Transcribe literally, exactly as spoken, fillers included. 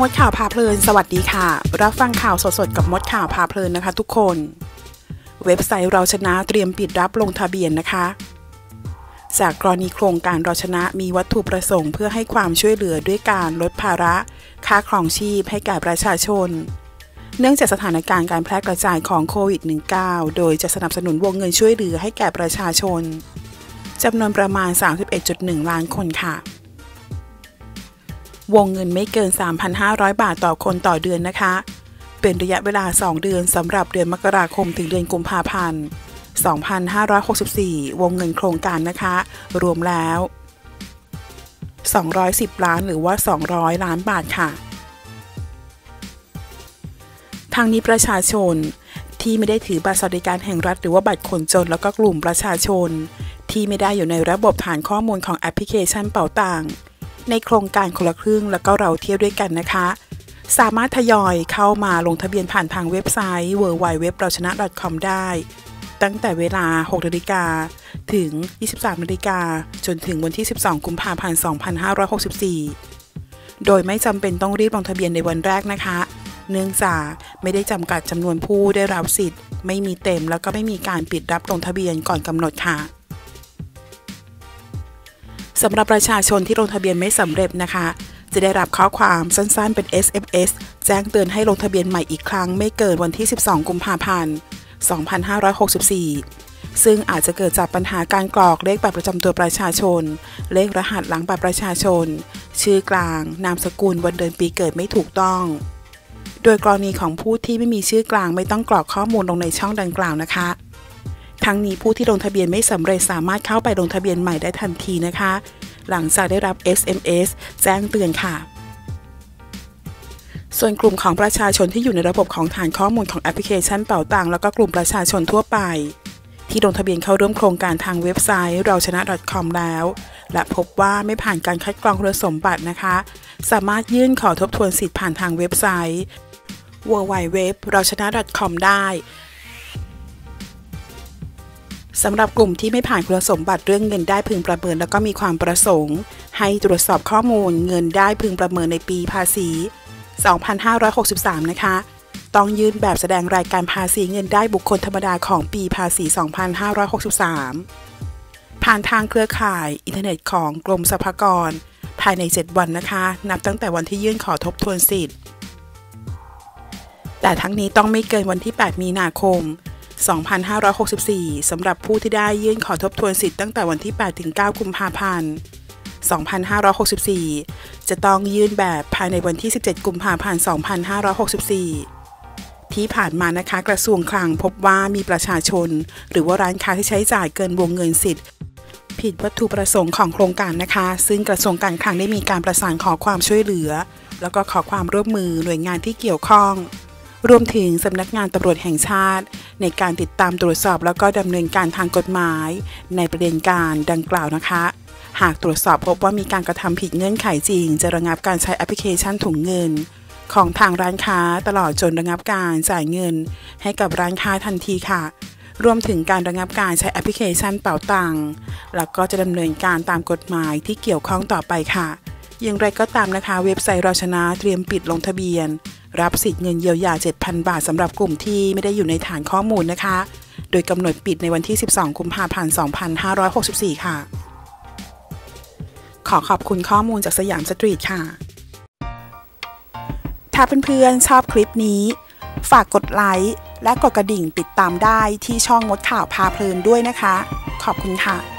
มดข่าวพาเพลินสวัสดีค่ะรับฟังข่าวสดๆกับมดข่าวพาเพลินนะคะทุกคนเว็บไซต์เราชนะเตรียมปิดรับลงทะเบียนนะคะจากกรณีโครงการเราชนะมีวัตถุประสงค์เพื่อให้ความช่วยเหลือด้วยการลดภาระค่าครองชีพให้แก่ประชาชนเนื่องจากสถานการณ์การแพร่กระจายของโควิด สิบเก้า โดยจะสนับสนุนวงเงินช่วยเหลือให้แก่ประชาชนจำนวนประมาณ สามสิบเอ็ดจุดหนึ่ง ล้านคนค่ะวงเงินไม่เกิน สามพันห้าร้อย บาทต่อคนต่อเดือนนะคะเป็นระยะเวลาสองเดือนสำหรับเดือนมกราคมถึงเดือนกุมภาพันธ์ สองพันห้าร้อยหกสิบสี่ วงเงินโครงการนะคะรวมแล้วสองร้อยสิบล้านหรือว่าสองร้อยล้านบาทค่ะทางนี้ประชาชนที่ไม่ได้ถือบัตรสวัสดิการแห่งรัฐหรือว่าบัตรคนจนแล้วก็กลุ่มประชาชนที่ไม่ได้อยู่ในระบบฐานข้อมูลของแอปพลิเคชันเป๋าตังในโครงการคนละครึ่งแล้วก็เราเที่ยวด้วยกันนะคะสามารถทยอยเข้ามาลงทะเบียนผ่านทางเว็บไซต์ ดับเบิลยู ดับเบิลยู ดับเบิลยู ดอท เราชนะ ดอท คอม ได้ตั้งแต่เวลา หกนาฬิกา ถึง ยี่สิบสามนาฬิกาจนถึงวันที่ สิบสอง กุมภาพันธ์ สองพันห้าร้อยหกสิบสี่ โดยไม่จำเป็นต้องรีบลงทะเบียนในวันแรกนะคะเนื่องจากไม่ได้จำกัดจำนวนผู้ได้รับสิทธิ์ไม่มีเต็มแล้วก็ไม่มีการปิดรับลงทะเบียนก่อนกำหนดค่ะสำหรับประชาชนที่ลงทะเบียนไม่สำเร็จนะคะจะได้รับข้อความสั้นๆเป็น เอส เอ็ม เอส แจ้งเตือนให้ลงทะเบียนใหม่อีกครั้งไม่เกินวันที่ สิบสอง กุมภาพันธ์ สองพันห้าร้อยหกสิบสี่ ซึ่งอาจจะเกิดจากปัญหาการกรอกเลขบัตรประจำตัวประชาชนเลขรหัสหลังบัตรประชาชนชื่อกลางนามสกุลวันเดือนปีเกิดไม่ถูกต้องโดยกรณีของผู้ที่ไม่มีชื่อกลางไม่ต้องกรอกข้อมูลลงในช่องดังกล่าวนะคะทั้งนี้ผู้ที่ลงทะเบียนไม่สำเร็จสามารถเข้าไปลงทะเบียนใหม่ได้ทันทีนะคะหลังจากได้รับ เอส เอ็ม เอส แจ้งเตือนค่ะส่วนกลุ่มของประชาชนที่อยู่ในระบบของฐานข้อมูลของแอปพลิเคชันเป๋าตังแล้วก็กลุ่มประชาชนทั่วไปที่ลงทะเบียนเข้าร่วมโครงการทางเว็บไซต์เราชนะ ดอท คอม แล้วและพบว่าไม่ผ่านการคัดกรองคุณสมบัตินะคะสามารถยื่นขอทบทวนสิทธิ์ผ่านทางเว็บไซต์ ดับเบิลยู ดับเบิลยู ดับเบิลยู ดอท เราชนะ ดอท คอม ได้สำหรับกลุ่มที่ไม่ผ่านคุณสมบัติเรื่องเงินได้พึงประเมินแล้วก็มีความประสงค์ให้ตรวจสอบข้อมูลเงินได้พึงประเมินในปีภาษี สองพันห้าร้อยหกสิบสาม นะคะต้องยื่นแบบแสดงรายการภาษีเงินได้บุคคลธรรมดาของปีภาษี สองพันห้าร้อยหกสิบสาม ผ่านทางเครือข่ายอินเทอร์เน็ตของกรมสรรพากรภายใน เจ็ด วันนะคะนับตั้งแต่วันที่ยื่นขอทบทวนสิทธิ์แต่ทั้งนี้ต้องไม่เกินวันที่ แปด มีนาคม สองพันห้าร้อยหกสิบสี่ สำหรับผู้ที่ได้ยื่นขอทบทวนสิทธิ์ตั้งแต่วันที่ แปด ถึง เก้า กุมภาพันธ์ สองพันห้าร้อยหกสิบสี่ จะต้องยื่นแบบภายในวันที่ สิบเจ็ด กุมภาพันธ์ สองพันห้าร้อยหกสิบสี่ ที่ผ่านมานะคะกระทรวงคลังพบว่ามีประชาชนหรือว่าร้านค้าที่ใช้จ่ายเกินวงเงินสิทธิ์ผิดวัตถุประสงค์ของโครงการนะคะซึ่งกระทรวงการคลังได้มีการประสานขอความช่วยเหลือแล้วก็ขอความร่วมมือหน่วยงานที่เกี่ยวข้องรวมถึงสำนักงานตำรวจแห่งชาติในการติดตามตรวจสอบแล้วก็ดำเนินการทางกฎหมายในประเด็นการดังกล่าวนะคะหากตรวจสอบพบว่ามีการกระทำผิดเงื่อนไขจริงจะระงับการใช้แอปพลิเคชันถุงเงินของทางร้านค้าตลอดจนระงับการจ่ายเงินให้กับร้านค้าทันทีค่ะรวมถึงการระงับการใช้แอปพลิเคชันเป๋าตังแล้วก็จะดำเนินการตามกฎหมายที่เกี่ยวข้องต่อไปค่ะอย่างไรก็ตามนะคะเว็บไซต์เราชนะเตรียมปิดลงทะเบียนรับสิทธิ์เงินเยียวยา เจ็ดพัน บาทสำหรับกลุ่มที่ไม่ได้อยู่ในฐานข้อมูลนะคะโดยกำหนดปิดในวันที่ สิบสอง กุมภาพันธ์ สองพันห้าร้อยหกสิบสี่ ค่ะขอขอบคุณข้อมูลจากสยามสตรีทค่ะถ้าเพื่อนๆชอบคลิปนี้ฝากกดไลค์และกดกระดิ่งติดตามได้ที่ช่องมดข่าวพาเพลินด้วยนะคะขอบคุณค่ะ